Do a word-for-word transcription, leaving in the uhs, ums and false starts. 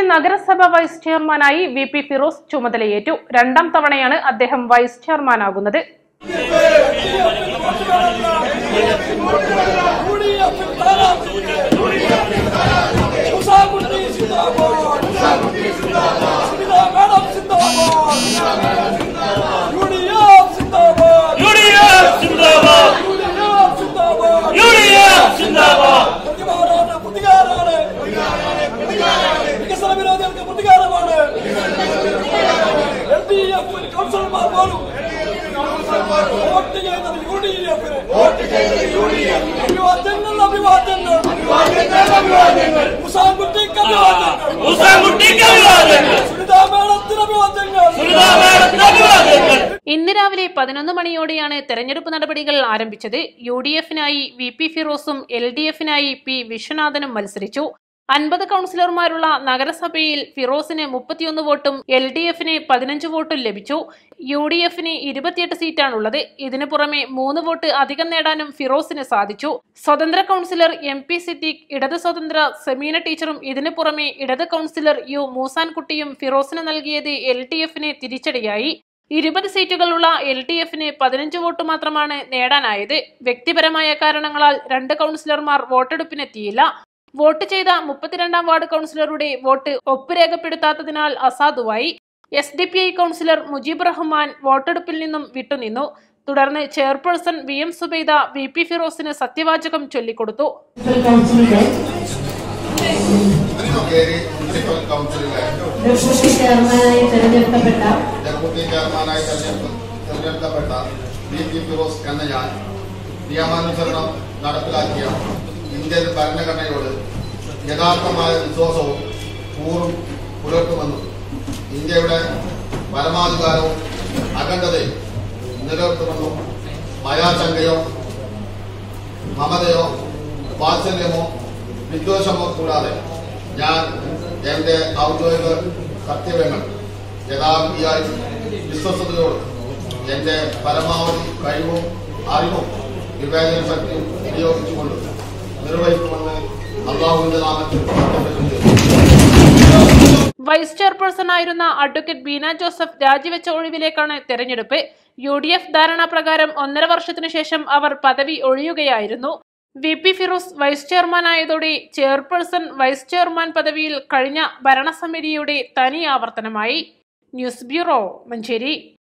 നഗരസഭ വൈസ് ചെയർമാനായി V P Firoz ചുമതലയേറ്റു. രണ്ടാം തവണയാണ് അദ്ദേഹം വൈസ് ചെയർമാനാകുന്നത്. ഇന്ന് രാവിലെ പതിനൊന്ന് മണിയോടെയാണ് തെരഞ്ഞെടുപ്പ് നടപടികൾ ആരംഭിച്ചത്. യു ഡി എഫിനായി വി പി ഫിറോസും എൽ ഡി എഫിനായി പി വിശ്വനാഥനും മത്സരിച്ചു. അൻപത് കൗൺസിലർമാരുള്ള നഗരസഭയിൽ ഫിറോസിന് മുപ്പത്തിയൊന്ന് വോട്ടും എൽ ഡി എഫിന് പതിനഞ്ച് വോട്ടും ലഭിച്ചു. യു ഡി എഫിന് ഇരുപത്തിയെട്ട് സീറ്റാണുള്ളത്. ഇതിനു പുറമെ മൂന്ന് വോട്ട് അധികം നേടാനും ഫിറോസിന് സാധിച്ചു. സ്വതന്ത്ര കൗൺസിലർ എം പി സിദ്ദീഖ്, ഇടത് സ്വതന്ത്ര സെമീന ടീച്ചറും ഇതിനു പുറമെ ഇടത് കൗൺസിലർ യു മൂസാൻകുട്ടിയും ഫിറോസിന് നൽകിയത് എൽ ഡി എഫിന് തിരിച്ചടിയായി. ഇരുപത് സീറ്റുകളുള്ള എൽ ഡി എഫിന് പതിനഞ്ച് വോട്ട് മാത്രമാണ് നേടാനായത്. വ്യക്തിപരമായ കാരണങ്ങളാൽ രണ്ട് കൗൺസിലർമാർ വോട്ടെടുപ്പിനെത്തിയില്ല. വോട്ട് ചെയ്ത മുപ്പത്തിരണ്ടാം വാർഡ് കൗൺസിലറുടെ വോട്ട് ഒപ്പ് രേഖപ്പെടുത്താത്തതിനാൽ അസാധുവായി. S D P I councillor Mujeeb Rahman വോട്ടെടുപ്പിൽ നിന്നും വിട്ടുനിന്നു. തുടർന്ന് chairperson V M Subaida V P ഫിറോസിന് സത്യവാചകം ചൊല്ലിക്കൊടുത്തു. നിയമാനുസരണം നടപ്പിലാക്കിയ ഇന്ത്യൻ ഭരണഘടനയോട് യഥാർത്ഥമായ വിശ്വാസവും കൂറും പുലർത്തുമെന്നും ഇന്ത്യയുടെ പരമാധികാരവും അഖണ്ഡതയും നിലനിർത്തുമെന്നും ഭയാശങ്കയോ മമതയോ വാത്സല്യമോ വിദ്വേഷമോ കൂടാതെ ഞാൻ എന്റെ ഔദ്യോഗിക കർത്തവ്യങ്ങൾ യഥാർത്ഥിയായി വിശ്വസതയോട് എന്റെ പരമാവധി കഴിവും അറിവും വിവേചന ശക്തിയും വിനിയോഗിച്ചുകൊണ്ട് നിർവഹിക്കുമെന്ന് അല്ലാഹുവിന്റെ നാമത്തിൽ വൈസ് ചെയർപേഴ്സണായിരുന്ന അഡ്വക്കേറ്റ് ബീന ജോസഫ് രാജിവെച്ച ഒഴിവിലേക്കാണ് തെരഞ്ഞെടുപ്പ്. യു ഡി എഫ് ധാരണാപ്രകാരം ഒന്നര വർഷത്തിനു ശേഷം അവർ പദവി ഒഴിയുകയായിരുന്നു. വി പി ഫിറോസ് വൈസ് ചെയർമാനായതോടെ ചെയർപേഴ്സൺ വൈസ് ചെയർമാൻ പദവിയിൽ കഴിഞ്ഞ ഭരണസമിതിയുടെ തനി ആവർത്തനമായി. News bureau, Manjeri.